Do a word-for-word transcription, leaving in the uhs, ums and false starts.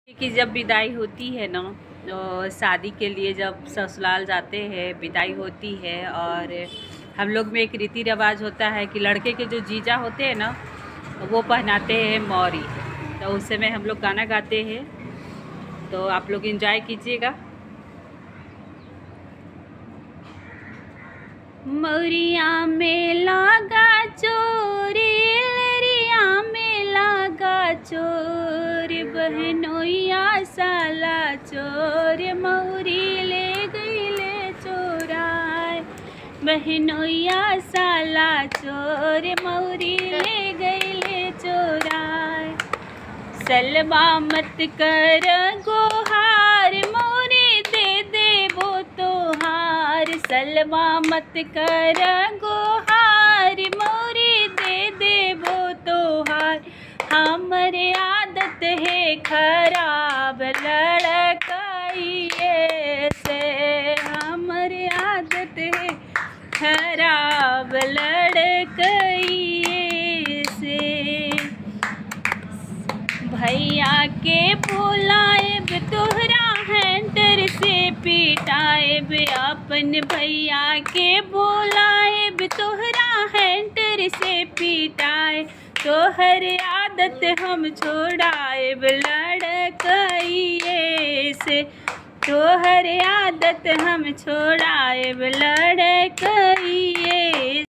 कि जब विदाई होती है ना, तो शादी के लिए जब ससुराल जाते हैं विदाई होती है। और हम लोग में एक रीति रिवाज होता है कि लड़के के जो जीजा होते हैं ना, वो पहनाते हैं मौरी। तो उस समय हम लोग गाना गाते हैं, तो आप लोग एंजॉय कीजिएगा। मौरिया में लागा चोरी, लरिया में लागा चोर, बहनोइया साला चोर, मौरी ले गई ले चोराए। बहनोइया साला चोर, मौरी ले गई ले चोराए। सलवा मत कर गोहार, मौरी दे दे वो तो हार। सलवा मत कर गोहार, मौरी दे दे वो तो हार। हमरे आदत है खराब लड़काइए से, हमरे आदत है खराब लड़काइए से। भैया के बुलाएब तोहरा हैंटर से पिटाएब, अपन भैया के बुलाएब तोहरा हैंटर से पिटाए। तोहर आदत हम छोड़ाएब लड़काइए से, तोहर आदत हम छोड़ाएब लड़काइए।